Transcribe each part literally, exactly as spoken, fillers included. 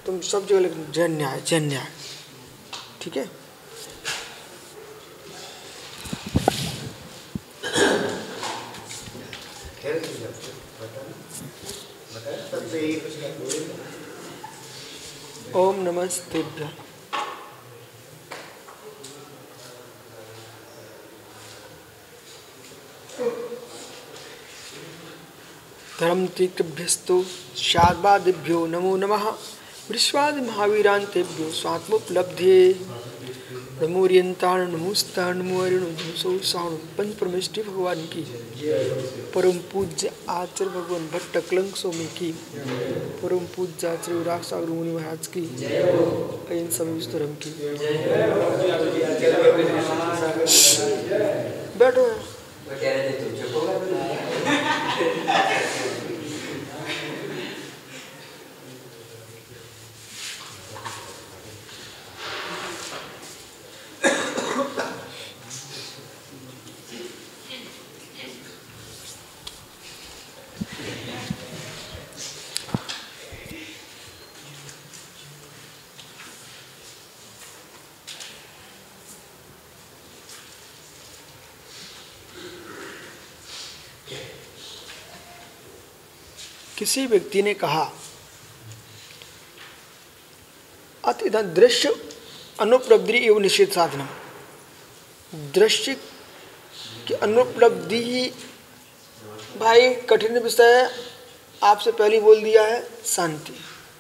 तुम सब जगह लिख जैन न्याय, जैन न्याय, ठीक है। ओम नमस्तेभ्यः। धर्मतीकृभ्यस्तु शाद्वादिभ्यो नमो नमः। विश्वादि महावीरांतेभ्यो स्वात्मोपलब्धये नमोरियंताण नमोस्ताण नमोरिणुसौ साण पंच परमेष्टि भगवान की, परम पूज्य आचार्य भगवान भट्ट कलंक स्वामी की, परम पूज्य आचार्य विराग सागर मुनि महाराज की, अयन सभी विस्तरम की। बैठो किसी व्यक्ति ने कहा अत इधर दृश्य अनुपलब्धि एवं निषेध साधना। दृश्य की अनुपलब्धि ही भाई कठिन विषय है, आपसे पहले बोल दिया है, शांति।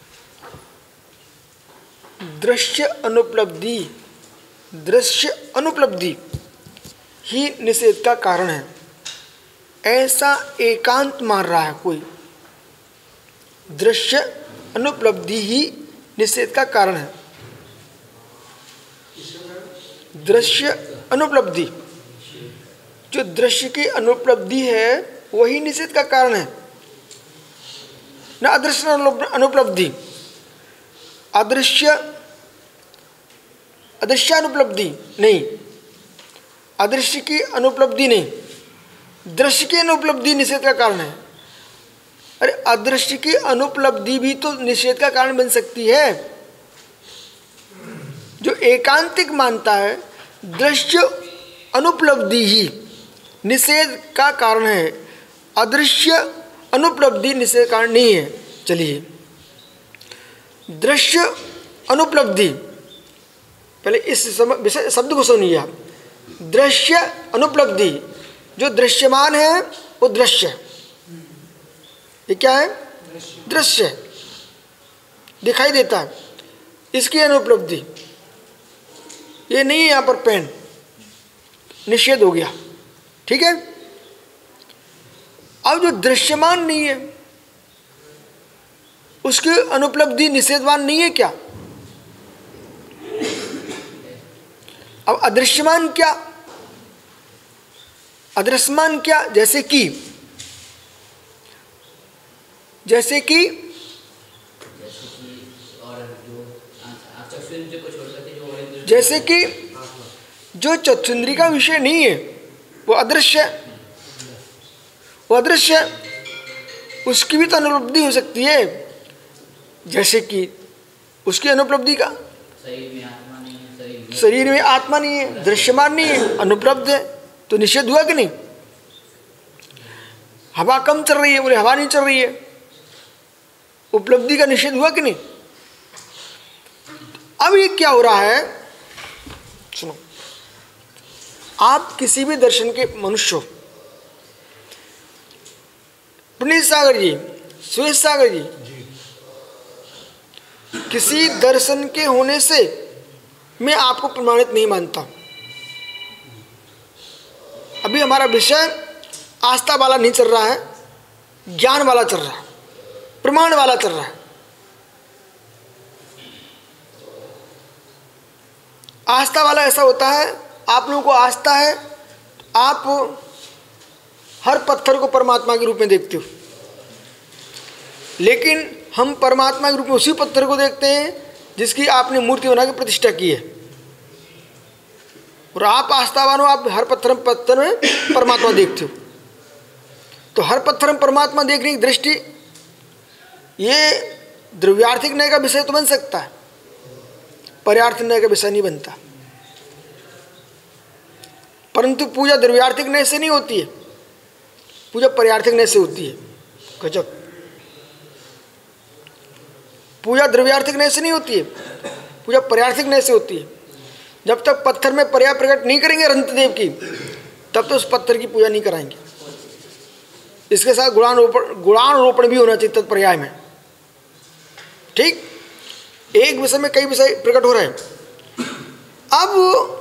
दृश्य अनुपलब्धि, दृश्य अनुपलब्धि ही निषेध का कारण है, ऐसा एकांत मान रहा है कोई। दृश्य अनुपलब्धि ही निषेध का कारण है। दृश्य अनुपलब्धि, जो दृश्य की अनुपलब्धि है वही निषेध का कारण है, न अदृश्य अनुपलब्धि। अदृश्य अदृश्य अनुपलब्धि नहीं, अदृश्य की अनुपलब्धि नहीं, दृश्य की अनुपलब्धि निषेध का कारण है। अरे अदृश्य की अनुपलब्धि भी तो निषेध का कारण बन सकती है। जो एकांतिक मानता है दृश्य अनुपलब्धि ही निषेध का कारण है, अदृश्य अनुपलब्धि निषेध कारण नहीं है। चलिए, दृश्य अनुपलब्धि, पहले इस विषय शब्द को सुनिए आप। दृश्य अनुपलब्धि, जो दृश्यमान है वो दृश्य है। ये क्या है? दृश्य, दिखाई देता है, इसकी अनुपलब्धि। ये नहीं है यहाँ पर पेन, निषेध हो गया, ठीक है। अब जो दृश्यमान नहीं है उसकी अनुपलब्धि निषेधवान नहीं है क्या? अब अदृश्यमान क्या, अदृश्यमान क्या? जैसे कि जैसे कि जैसे कि जो चक्षुंद्री का विषय नहीं है वो अदृश्य, वो अदृश्य, उसकी भी तो अनुपलब्धि हो सकती है। जैसे कि उसकी अनुपलब्धि का शरीर में आत्मा नहीं है, दृश्यमान नहीं है, अनुपलब्ध है, तो निषेध हुआ कि नहीं? हवा कम चल रही है, बोले हवा नहीं चल रही है, उपलब्धि का निषेध हुआ कि नहीं? अब ये क्या हो रहा है, सुनो। आप किसी भी दर्शन के मनुष्य हो, पुनीत सागर जी, सुरेश सागर जी, किसी दर्शन के होने से मैं आपको प्रमाणित नहीं मानता। अभी हमारा विषय आस्था वाला नहीं चल रहा है, ज्ञान वाला चल रहा है, प्रमाण वाला चल रहा है। आस्था वाला ऐसा होता है, आप लोगों को आस्था है, आप हर पत्थर को परमात्मा के रूप में देखते हो, लेकिन हम परमात्मा के रूप में उसी पत्थर को देखते हैं जिसकी आपने मूर्ति बना के प्रतिष्ठा की है। और आप आस्थावान हो, आप हर पत्थर पत्थर में परमात्मा देखते हो। तो हर पत्थर में परमात्मा देखने की दृष्टि ये द्रव्यार्थिक न्याय का विषय तो बन सकता है, पर्यार्थ न्याय का विषय नहीं बनता। परंतु पूजा द्रव्यार्थिक न्याय से नहीं होती है, पूजा पर्यार्थिक न्याय से होती है। गजब, पूजा द्रव्यार्थिक न्याय से नहीं होती है, पूजा पर्यार्थिक न्याय से होती है। जब तक पत्थर में पर्या प्रकट नहीं करेंगे रंतदेव की, तब तो उस पत्थर की पूजा नहीं कराएंगे। इसके साथ गुणानुरोपण गुणानुरोपण भी होना चाहिए तत्पर्याय में। ठीक, एक विषय में कई विषय प्रकट हो रहे हैं। अब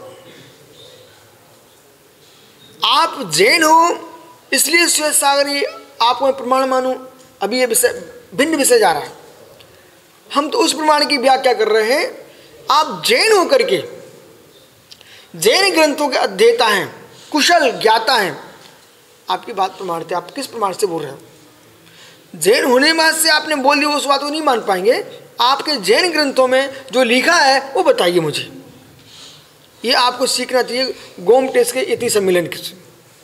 आप जैन हो इसलिए श्वेत सागर ये आपको मैं प्रमाण मानूं, अभी ये विषय भिन्न विषय जा रहा है। हम तो उस प्रमाण की व्याख्या कर रहे हैं। आप जैन होकर के जैन ग्रंथों के अध्येता हैं, कुशल ज्ञाता हैं, आपकी बात प्रमाण थे, आप किस प्रमाण से बोल रहे हो? जैन होने बाद से आपने बोल दिया उस बात को नहीं मान पाएंगे। आपके जैन ग्रंथों में जो लिखा है वो बताइए मुझे। ये आपको सीखना चाहिए गोमटेश के इति सम्मेलन के।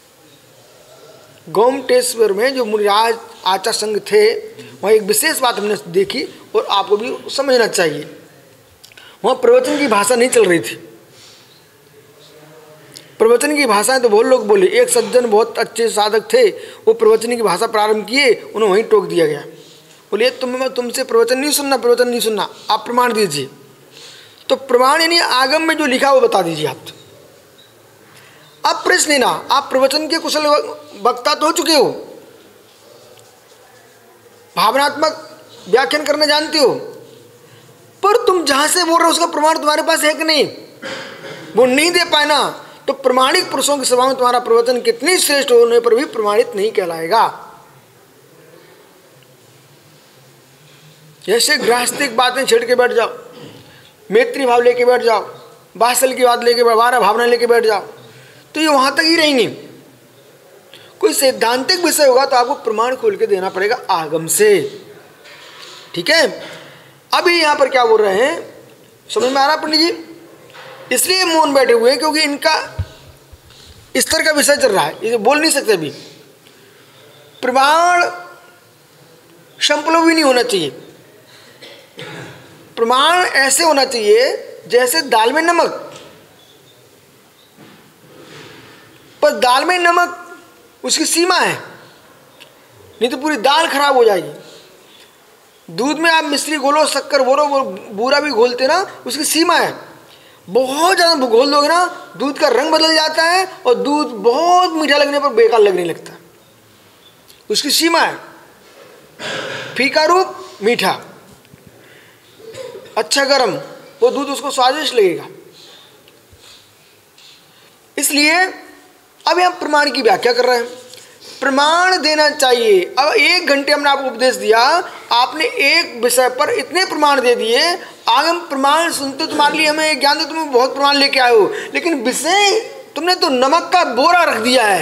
गोमटेश्वर में जो मुनिराज आचार्य संघ थे, वहाँ एक विशेष बात हमने देखी और आपको भी समझना चाहिए। वहाँ प्रवचन की भाषा नहीं चल रही थी। प्रवचन की भाषाएं तो बहुत लोग बोले, एक सज्जन बहुत अच्छे साधक थे, वो प्रवचन की भाषा प्रारंभ किए, उन्हें वहीं टोक दिया गया। बोले तुम तुमसे प्रवचन नहीं सुनना, प्रवचन नहीं सुनना, आप प्रमाण दीजिए। तो प्रमाण यानी आगम में जो लिखा वो बता दीजिए आप। अब प्रश्न लेना, आप प्रवचन के कुशल वक्ता तो हो चुके हो, भावनात्मक व्याख्यान करना जानते हो, पर तुम जहां से बोल रहे हो उसका प्रमाण तुम्हारे पास है कि नहीं? वो नहीं दे पाए ना, तो प्रमाणिक पुरुषों की सभा में तुम्हारा प्रवचन कितनी श्रेष्ठ होने पर भी प्रमाणित नहीं कहलाएगा। जैसे गृहस्थिक बातें छेड़ के बैठ जाओ, मैत्री भाव लेके बैठ जाओ, बासल की बात लेके बारह भावना लेके बैठ जाओ, तो ये वहां तक ही रहेंगी। कोई सैद्धांतिक विषय होगा तो आपको प्रमाण खोल के देना पड़ेगा आगम से। ठीक है, अभी यहां पर क्या बोल रहे हैं समझ में आ रहा पंडित जी? इसलिए मौन बैठे हुए हैं क्योंकि इनका स्तर का विषय चल रहा है, ये बोल नहीं सकते। अभी प्रमाण संपलो भी नहीं होना चाहिए। प्रमाण ऐसे होना चाहिए जैसे दाल में नमक, पर दाल में नमक उसकी सीमा है, नहीं तो पूरी दाल खराब हो जाएगी। दूध में आप मिश्री घोलो, शक्कर घोलो, बूरा भी घोलते ना, उसकी सीमा है। बहुत ज़्यादा घोल दोगे ना, दूध का रंग बदल जाता है और दूध बहुत मीठा लगने पर बेकार लगने लगता है। उसकी सीमा है, फीका रूप मीठा, अच्छा गरम, वो दूध उसको स्वादिष्ट लगेगा। इसलिए अब हम प्रमाण की व्याख्या कर रहे हैं। प्रमाण देना चाहिए। अब एक घंटे हमने आपको उपदेश दिया, आपने एक विषय पर इतने प्रमाण दे दिए, आगे हम प्रमाण सुनते तुम्हारे लिए हमें ज्ञान दे, तुम्हें बहुत प्रमाण लेके आए हो, लेकिन विषय तुमने तो नमक का बोरा रख दिया है।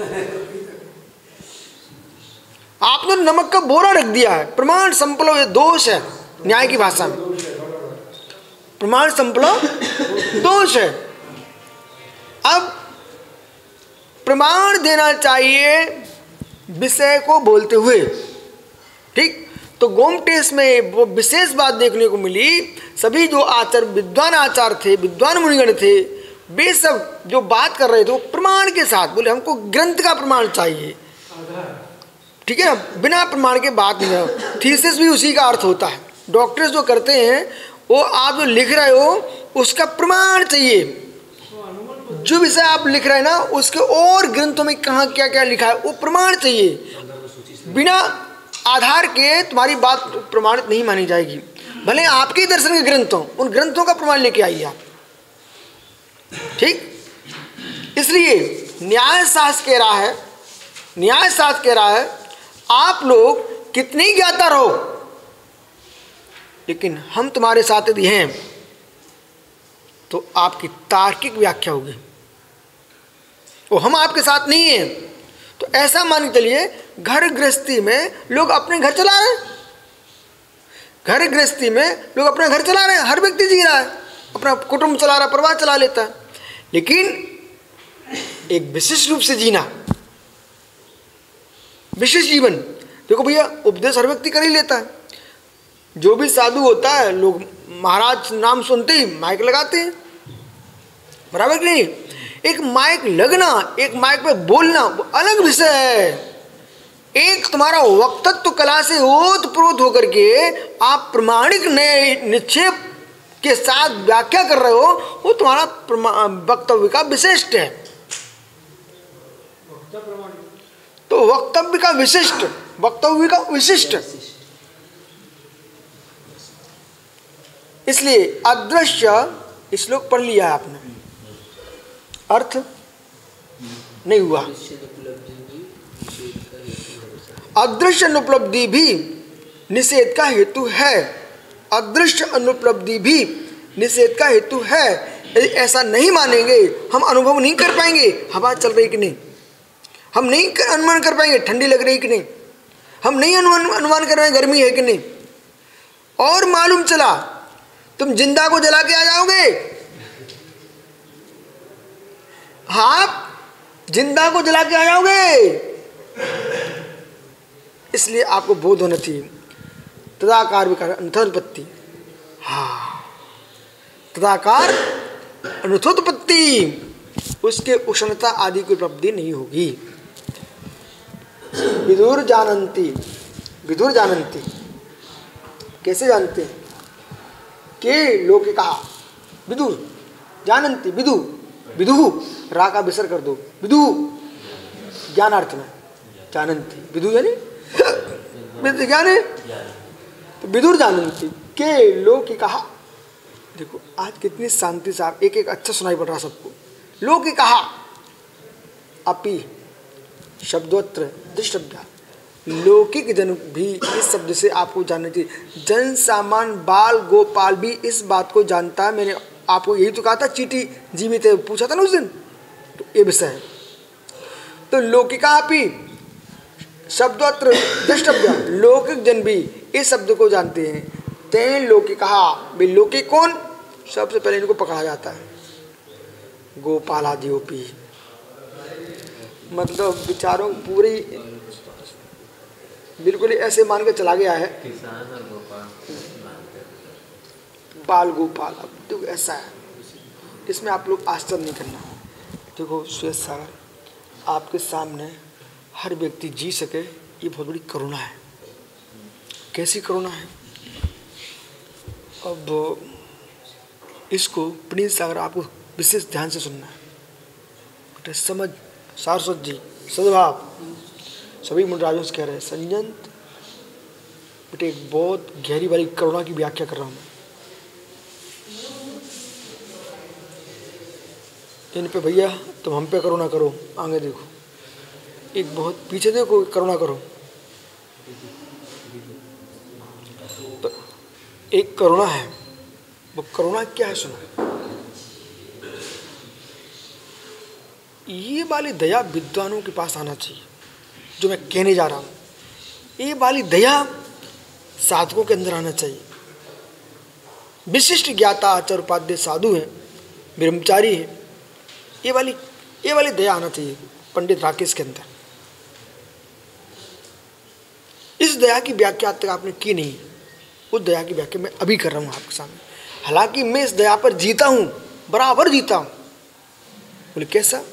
आपने नमक का बोरा रख दिया है। प्रमाण संपलो ये दोष है, न्याय की भाषा में प्रमाण संपलो दोष है। अब प्रमाण देना चाहिए विषय को बोलते हुए। ठीक, तो गोमटेश में वो विशेष बात देखने को मिली। सभी जो आचार्य विद्वान आचार्य थे, विद्वान मुनिगण थे, वे सब जो बात कर रहे थे वो प्रमाण के साथ बोले हमको ग्रंथ का प्रमाण चाहिए। ठीक है ना, बिना प्रमाण के बात नहीं है। थीसिस भी उसी का अर्थ होता है। डॉक्टर्स जो करते हैं वो आप जो लिख रहे हो उसका प्रमाण चाहिए। जो विषय आप लिख रहे हैं ना उसके और ग्रंथों में कहाँ क्या क्या लिखा है वो प्रमाण चाहिए। बिना आधार के तुम्हारी बात प्रमाणित नहीं मानी जाएगी। भले आपके दर्शन के ग्रंथ हों, उन ग्रंथों का प्रमाण लेके आइए आप। ठीक, इसलिए न्याय शास्त्र कह रहा है, न्याय शास्त्र कह रहा है आप लोग कितनी ज्ञाता रहो, लेकिन हम तुम्हारे साथ यदि हैं तो आपकी तार्किक व्याख्या होगी, वो हम आपके साथ नहीं हैं। तो ऐसा मान के चलिए घर गृहस्थी में लोग अपने घर चला रहे हैं, घर गृहस्थी में लोग अपना घर चला रहे हैं, हर व्यक्ति जी रहा है, अपना कुटुंब चला रहा है, परिवार चला लेता है, लेकिन एक विशिष्ट रूप से जीना, विशिष्ट जीवन। देखो भैया उपदेश हर व्यक्ति कर ही लेता है, जो भी साधु होता है, लोग महाराज नाम सुनते ही माइक लगाते हैं, बराबर कि नहीं? एक माइक लगना, एक माइक पे बोलना वो अलग विषय है। एक तुम्हारा वक्तत्व कला से ओतप्रोत होकर के आप प्रमाणिक निक्षेप के साथ व्याख्या कर रहे हो, वो तुम्हारा वक्तव्य का विशिष्ट है। तो वक्तव्य का विशिष्ट, वक्तव्य का विशिष्ट, इसलिए अदृश्य श्लोक पढ़ लिया है आपने, अर्थ नहीं हुआ। अदृश्य अनुपलब्धि भी निषेध का हेतु है, अदृश्य अनुपलब्धि भी निषेध का हेतु है। यदि ऐसा नहीं मानेंगे, हम अनुभव नहीं कर पाएंगे हवा चल रही कि नहीं, हम नहीं अनुमान कर पाएंगे ठंडी लग रही कि नहीं, हम नहीं अनुमान अनुमान कर रहे हैं गर्मी है कि नहीं। और मालूम चला तुम जिंदा को जला के आ जाओगे, हाँ जिंदा को जला के आ जाओगे। इसलिए आपको बोध होना चाहिए तदाकार विकार अनर्थोत्पत्ति, हाँ तदाकार अनर्थोत्पत्ति, उसके उष्णता आदि की उपलब्धि नहीं होगी। विदुर जानन्ति, विदुर जानन्ति कैसे जानते हैं के लोके कहा, विदुर जानन्ति, विदु विदु रा का विसर्ग कर दो, विदु ज्ञानार्थ में, जानन्ति विदु यानी ज्ञान है, तो विदुर जानन्ति के लोके कहा। देखो आज कितनी शांति से आप एक एक अच्छा सुनाई पड़ रहा सबको। लोके कहा अपि शब्दोत्र दृष्टव्या, लौकिक जन भी इस शब्द से आपको जानना चाहिए। जन सामान्य बाल गोपाल भी इस बात को जानता है। मैंने आपको यही तो कहा था, चीटी जीवित है पूछा था ना उस दिन, तो ये विषय है। तो लौकिकापि शब्दोत्र दृष्टव्या, लौकिक जन भी इस शब्द को जानते हैं। तेन लौकिका, वे लौकिक कौन, सबसे पहले इनको पकड़ा जाता है गोपालादियोपी, मतलब विचारों पूरी बिल्कुल ऐसे मान के चला गया है बाल गोपाल। अब देखो ऐसा है, इसमें आप लोग आश्चर्य नहीं करना। देखो श्वेत सागर आपके सामने हर व्यक्ति जी सके, ये बहुत बड़ी करुणा है। कैसी करुणा है? अब इसको पुनीत सागर आपको विशेष ध्यान से सुनना है बेटा। समझ सारस्वत जी सद्भाव सभी मुंडराजों से कह रहे हैं, संयंत बेटे एक बहुत गहरी वाली करुणा की व्याख्या कर रहा हूँ मैं। इन पे भैया तुम हम पे करुणा करो, आगे देखो, एक बहुत पीछे देखो करुणा करो। तो एक करुणा है, वो करुणा क्या है सुनो। ये वाली दया विद्वानों के पास आना चाहिए, जो मैं कहने जा रहा हूँ। ये वाली दया साधकों के अंदर आना चाहिए। विशिष्ट ज्ञाता आचार्य उपाध्याय साधु हैं, ब्रह्मचारी हैं, ये वाली ये वाली दया आना चाहिए पंडित राकेश के अंदर। इस दया की व्याख्या आज तक आपने की नहीं, उस दया की व्याख्या मैं अभी कर रहा हूँ आपके सामने। हालांकि मैं इस दया पर जीता हूँ, बराबर जीता हूँ। बोले कैसा?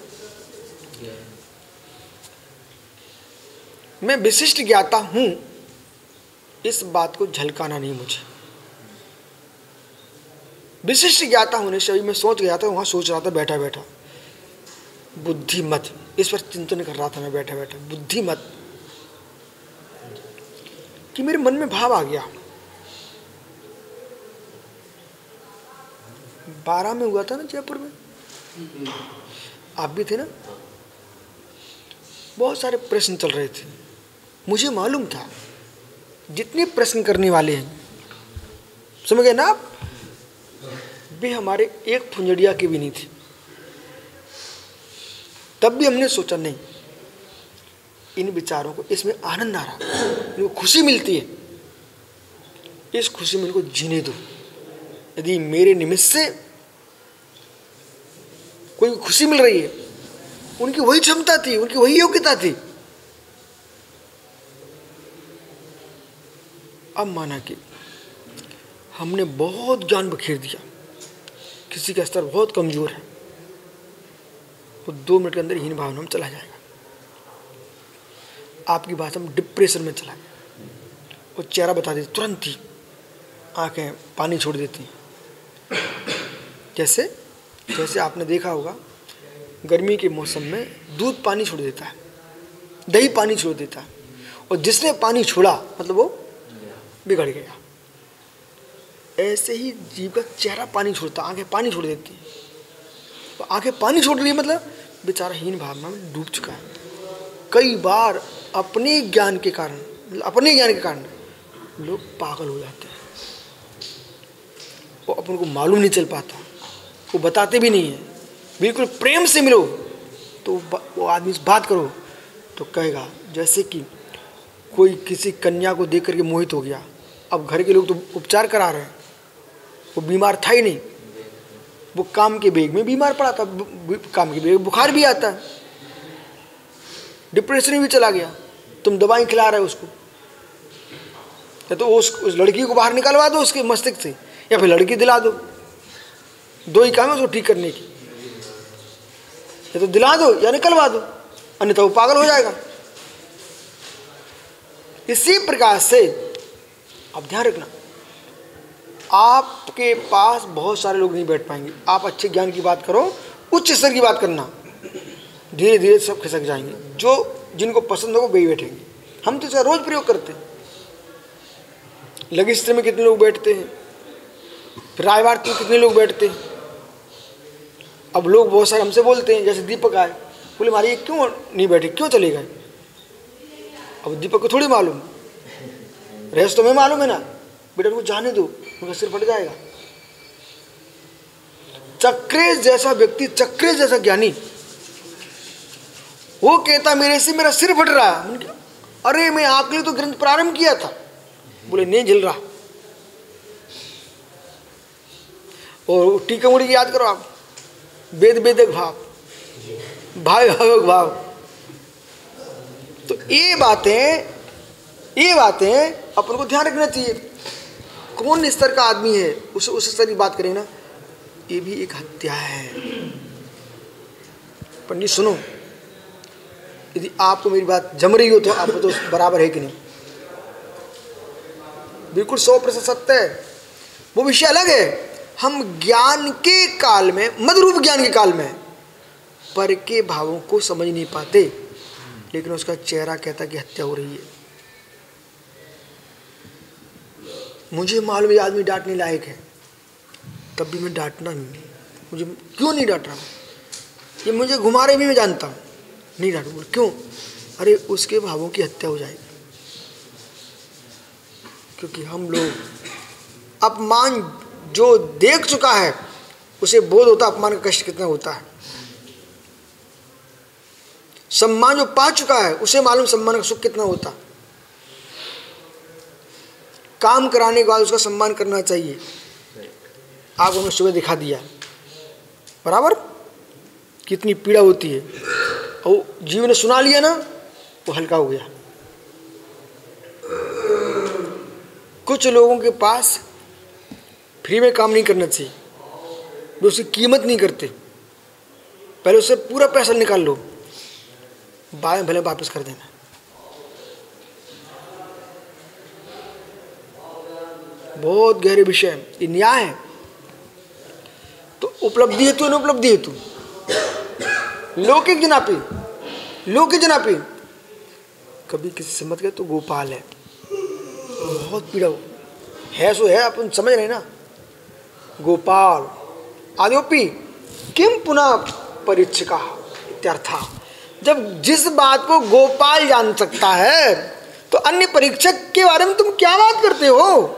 मैं विशिष्ट ज्ञाता हूँ, इस बात को झलकाना नहीं मुझे। विशिष्ट ज्ञाता होने से अभी मैं सोच गया था, वहाँ सोच रहा था बैठा बैठा, बुद्धिमत, इस पर चिंतन कर रहा था मैं बैठा बैठा। बुद्धिमत कि मेरे मन में भाव आ गया। बारह में हुआ था ना जयपुर में, आप भी थे ना। बहुत सारे प्रश्न चल रहे थे, मुझे मालूम था जितने प्रश्न करने वाले हैं, समझ गए ना आप, वे हमारे एक फुंजड़िया के भी नहीं थे। तब भी हमने सोचा नहीं, इन विचारों को, इसमें आनंद आ रहा, इनको खुशी मिलती है, इस खुशी में इनको जीने दो। यदि मेरे निमित्त से कोई खुशी मिल रही है, उनकी वही क्षमता थी, उनकी वही योग्यता थी। अब माना कि हमने बहुत ज्ञान बखेर दिया, किसी का स्तर बहुत कमजोर है, वो दो मिनट के अंदर हीन भावना में चला जाएगा। आपकी बात हम डिप्रेशन में चला गया, वो चेहरा बता देती, तुरंत ही आंखें पानी छोड़ देती हैं। जैसे जैसे आपने देखा होगा गर्मी के मौसम में दूध पानी छोड़ देता है, दही पानी छोड़ देता है, और जिसने पानी छोड़ा मतलब वो बिगड़ गया। ऐसे ही जीव का चेहरा पानी छोड़ता, आंखें पानी छोड़ देती हैं। तो आंखें पानी छोड़ रही है मतलब बेचारा हीन भावना में डूब चुका है। कई बार अपने ज्ञान के कारण अपने ज्ञान के कारण लोग पागल हो जाते हैं, वो अपन को मालूम नहीं चल पाता, वो बताते भी नहीं है। बिल्कुल प्रेम से मिलो तो वो आदमी से बात करो तो कहेगा, जैसे कि कोई किसी कन्या को देख करके मोहित हो गया। अब घर के लोग तो उपचार करा रहे हैं, वो बीमार था ही नहीं, वो काम के बेग में बीमार पड़ा था, काम के बेग बुखार भी आता है, डिप्रेशन में भी चला गया। तुम दवाई खिला रहे हो उसको, या तो उस, उस लड़की को बाहर निकलवा दो उसके मस्तिष्क से, या फिर लड़की दिला दो। दो ही काम है उसको ठीक करने की, या तो दिला दो या निकलवा दो, अन्यथा वो पागल हो जाएगा। इसी प्रकार से आप ध्यान रखना, आपके पास बहुत सारे लोग नहीं बैठ पाएंगे। आप अच्छे ज्ञान की बात करो, उच्च स्तर की बात करना, धीरे धीरे सब खिसक जाएंगे। जो जिनको पसंद हो वो वही बैठेंगे। हम तो इसका रोज प्रयोग करते हैं। लघु स्तर में कितने लोग बैठते हैं, फिर रायवार्त में कितने लोग बैठते हैं। अब लोग बहुत सारे हमसे बोलते हैं, जैसे दीपक आए, बोले हमारे ये क्यों नहीं बैठे, क्यों चले गए। अब दीपक को थोड़ी मालूम, रहस्य तो मैं मालूम है ना, बेटा उनको जाने दो, उनका सिर फट जाएगा। चक्रेश जैसा व्यक्ति, चक्रेश जैसा ज्ञानी, वो कहता मेरे से मेरा सिर फट रहा है। अरे मैं आपके लिए तो ग्रंथ प्रारंभ किया था। बोले नहीं झिल रहा। और टीका मुड़ी की याद करो आप, वेद वेदक भाव, भाव भावक भाव। तो ये बातें ये बातें अपन को ध्यान रखना चाहिए। कौन स्तर का आदमी है उस उस स्तर की बात करें ना, ये भी एक हत्या है। पंडित सुनो, यदि आपको मेरी बात जम रही हो तो आप तो बराबर है कि नहीं, बिल्कुल सौ प्रतिशत सत्य है। वो विषय अलग है। हम ज्ञान के काल में, मदरूप ज्ञान के काल में पर के भावों को समझ नहीं पाते, लेकिन उसका चेहरा कहता कि हत्या हो रही है। मुझे मालूम ये आदमी डांटने लायक है, तब भी मैं डांटना नहीं। मुझे क्यों नहीं डांट रहा, ये मुझे घुमा रहे भी मैं जानता हूँ, नहीं डांटूंगा। क्यों? अरे उसके भावों की हत्या हो जाएगी। क्योंकि हम लोग अपमान जो देख चुका है उसे बोध होता अपमान का कष्ट कितना होता है। सम्मान जो पा चुका है उसे मालूम सम्मान का सुख कितना होता। काम कराने के बाद उसका सम्मान करना चाहिए। आपको हमने सुबह दिखा दिया बराबर, कितनी पीड़ा होती है, और जीव ने सुना लिया ना, वो हल्का हो गया। कुछ लोगों के पास फ्री में काम नहीं करना चाहिए, वे उसकी कीमत नहीं करते। पहले उससे पूरा पैसा निकाल लो, बाद में भले वापस कर देना। बहुत गहरे विषय है, ये न्याय है। तो उपलब्धि हेतु अनुपलब्धि हेतु, लौकिक जनापी, लौकिक जनापी, कभी किसी से मत गए तो गोपाल है, बहुत पीड़ा है, सो है, अपन समझ रहे ना। गोपाल आद्योपी किम पुनः परीक्षिका इत्यर्था। जब जिस बात को गोपाल जान सकता है तो अन्य परीक्षक के बारे में तुम क्या बात करते हो।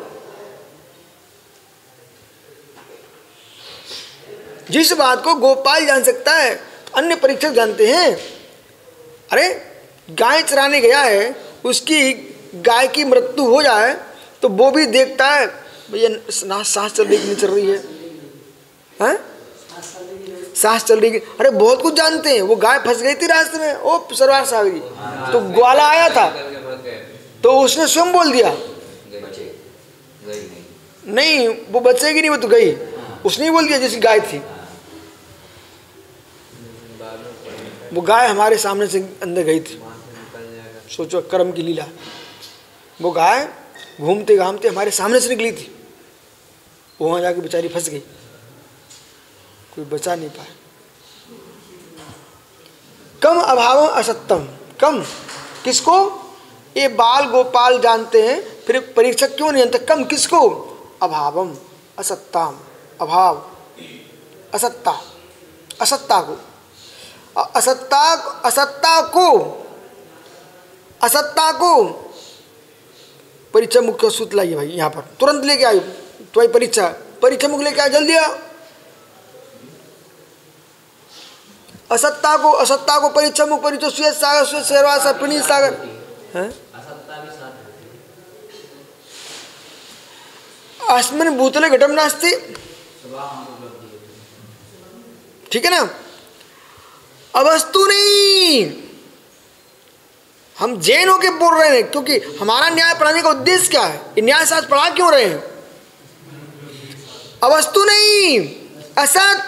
जिस बात को गोपाल जान सकता है अन्य परीक्षक जानते हैं। अरे गाय चराने गया है, उसकी गाय की मृत्यु हो जाए तो वो भी देखता है भैया सांस चल रही कि नहीं चल रही है, हैं? सांस चल रही। अरे बहुत कुछ जानते हैं। वो गाय फंस गई थी रास्ते में, ओ सरवार साहब की, तो ग्वाला आया था तो उसने स्वयं बोल दिया, नहीं वो बचेगी नहीं, वो तो गई। उसने ही बोल दिया जैसी गाय थी। वो गाय हमारे सामने से अंदर गई थी। सोचो कर्म की लीला। वो गाय घूमते घामते हमारे सामने से निकली थी, वो वहाँ जाके बेचारी फंस गई, कोई बचा नहीं पाया। कम अभाव असत्यम, कम किसको? ये बाल गोपाल जानते हैं, फिर परीक्षक क्यों नहीं जानते? कम किसको? अभावम असत्ताम, अभाव असत्ता, असत्ता को, असत्ता असत्ता को असत्ता को परीक्षा मुख का सूत्र लाइए भाई, यहाँ पर तुरंत लेके आयो। तुम्हारी परीक्षा परीक्षा मुख लेके आए, जल्दी आओ। असत्ता को, असत्ता को परीक्षा मुख, परीक्षा श्वेत सागर, श्वेत शेरवा सपनी सागर है। अस्मिन् भूतले घटम नास्ति, ठीक है ना? अवस्तु नहीं। हम जैन होके बोल रहे हैं, क्योंकि हमारा न्याय पढ़ाने का उद्देश्य क्या है? न्याय शास्त्र पढ़ा क्यों रहे हैं? अवस्तु नहीं, असत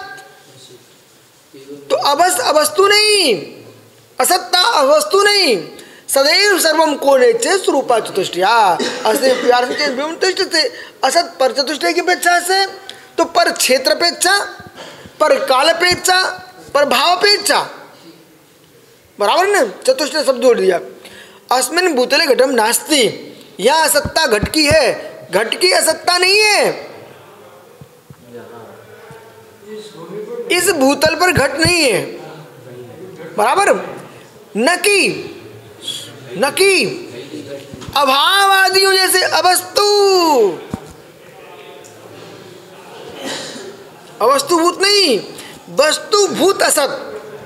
तो अवस्त, अवस्तु नहीं, असत्ता अवस्तु नहीं। सदैव सर्वम कोणे चे स्वरूपा चतुष्टया असत प्यार से विमुक्त थे। असत पर चतुष्टय की अपेक्षा से, तो पर क्षेत्र अपेक्षा, पर काल अपेक्षा, पर भाव अपेक्षा, बराबर ना? चतुष्टय शब्द जोड़ दिया। अस्मिन् भूतले घटम नास्ति, यहाँ असत्ता घट की है, घट की असत्ता नहीं है। इस भूतल पर घट नहीं है, बराबर? न कि न कि अभाव आदियों जैसे अवस्तु, अवस्तुभूत नहीं, वस्तुभूत असत।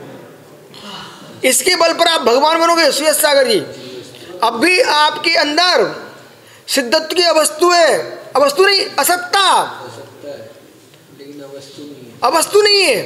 इसके बल पर आप भगवान बनोगे श्वेत सागर जी। अब भी आपके अंदर सिद्धत्व की अवस्तु है, अवस्तु नहीं, असत्ता, अवस्तु नहीं है।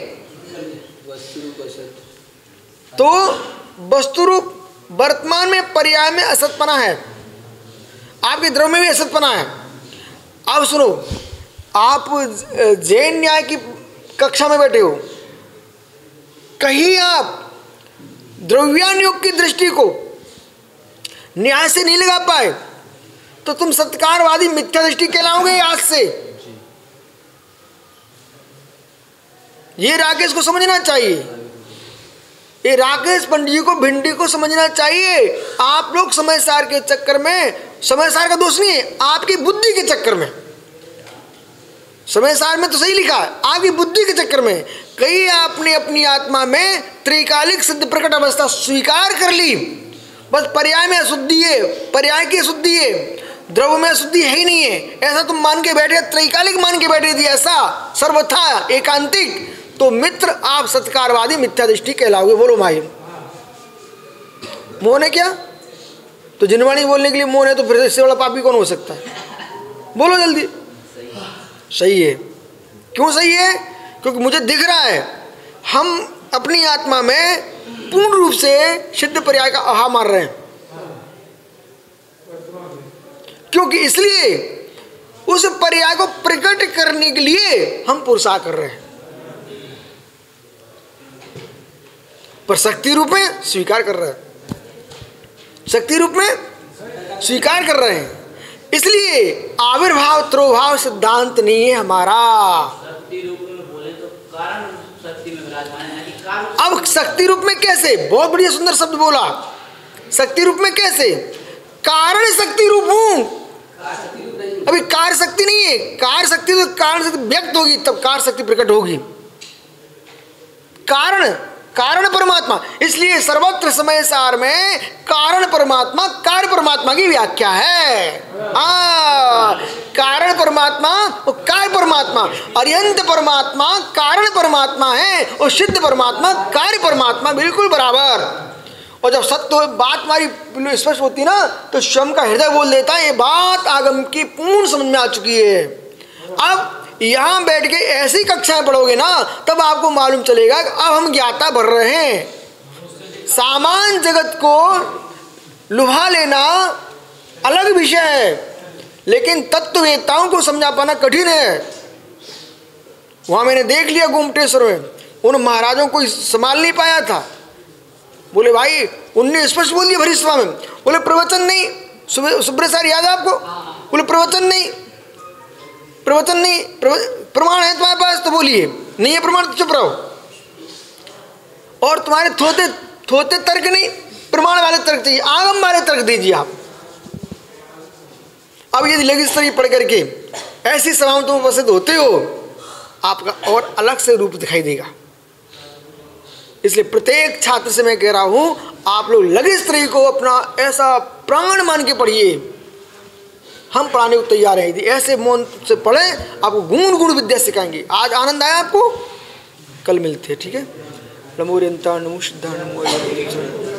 तो वस्तु रूप वर्तमान में पर्याय में असतपना है, आपके द्रव्य में भी असतपना है। अब सुनो, आप जैन न्याय की कक्षा में बैठे हो, कहीं आप द्रव्यानुयोग की दृष्टि को न्याय से नहीं लगा पाए, तो तुम सत्कारवादी मिथ्या दृष्टि कहलाओगे आज से। ये राकेश को समझना चाहिए, ये राकेश पंडित जी को, भिंडी को समझना चाहिए। आप लोग समय सार के चक्कर में, समय सार का दोष नहीं है, आपकी बुद्धि के चक्कर में, समय सार में तो सही लिखा है, आपकी बुद्धि के चक्कर में कई आपने अपनी आत्मा में त्रिकालिक सिद्ध प्रकट अवस्था स्वीकार कर ली। बस पर्याय में अशुद्धि है, पर्याय की अशुद्धि है, द्रव्य में अशुद्धि है ही नहीं है, ऐसा तुम मान के बैठे, त्रैकालिक मान के बैठे थी, ऐसा सर्वथा एकांतिक। तो मित्र आप सत्कारवादी मिथ्या दृष्टि कहलाओगे। बोलो माहिम। मौन है क्या? तो जिनवाणी बोलने के लिए मौन है, तो फिर इससे बड़ा पापी कौन हो सकता है? बोलो जल्दी। सही है। क्यों सही है? क्योंकि मुझे दिख रहा है हम अपनी आत्मा में पूर्ण रूप से सिद्ध पर्याय का अहा मार रहे हैं। क्योंकि इसलिए उस पर्याय को प्रकट करने के लिए हम पुरुषार्थ कर रहे हैं, पर शक्ति रूप में स्वीकार कर रहे हैं, शक्ति रूप में स्वीकार कर रहे हैं। इसलिए आविर्भाव त्रोभाव सिद्धांत नहीं है हमारा। शक्ति रूप में बोले तो कारण शक्ति में विराजमान है, कि कारण। अब शक्ति रूप में कैसे? बहुत बढ़िया सुंदर शब्द बोला। शक्ति रूप में कैसे? कारण शक्ति रूप हूं। अभी कार्य शक्ति नहीं है। कार्य शक्ति तो कारण शक्ति व्यक्त होगी, तब कार्य शक्ति प्रकट होगी। कारण कारण परमात्मा, इसलिए सर्वत्र समय सार में कारण परमात्मा कार्य परमात्मा की व्याख्या है। आ, कारण परमात्मा और कार्य परमात्मा, अरिहंत परमात्मा कारण परमात्मा है और सिद्ध परमात्मा कार्य परमात्मा, बिल्कुल बराबर। और जब सत्य बात हमारी स्पष्ट होती ना, तो स्वयं का हृदय बोल देता है ये बात आगम की पूर्ण समझ में आ चुकी है। अब यहाँ बैठ के ऐसी कक्षाएं पढ़ोगे ना, तब आपको मालूम चलेगा कि अब हम ज्ञाता भर रहे हैं। सामान्य जगत को लुभा लेना अलग विषय है, लेकिन तत्ववेत्ताओं को समझा पाना कठिन है। वहां मैंने देख लिया गोमटेश्वर में, उन महाराजों को संभाल नहीं पाया था। बोले भाई, उनने स्पष्ट बोल दिया भरीसभा में, बोले प्रवचन नहीं। सुब्रत सर याद है आपको? बोले प्रवचन नहीं, प्रवचन नहीं, प्रमाण है तुम्हारे पास तो बोलिए, नहीं है प्रमाण तो चुप रहो। और तुम्हारे थोते थोते तर्क नहीं, प्रमाण वाले तर्क चाहिए, आगम वाले तर्क दीजिए आप। अब यदि लघु स्तरीय पढ़ करके ऐसी सभाओं तुम उपस्थित होते हो, आपका और अलग से रूप दिखाई देगा। इसलिए प्रत्येक छात्र से मैं कह रहा हूं, आप लोग लघु स्तरीय को अपना ऐसा प्राण मान के पढ़िए। हम पढ़ाने को तैयार हैं, यदि ऐसे मौन से पढ़े आपको गुण गुण विद्या सिखाएंगे। आज आनंद आया आपको? कल मिलते हैं, ठीक है? नमो रेंता नमो सिद्धा नमो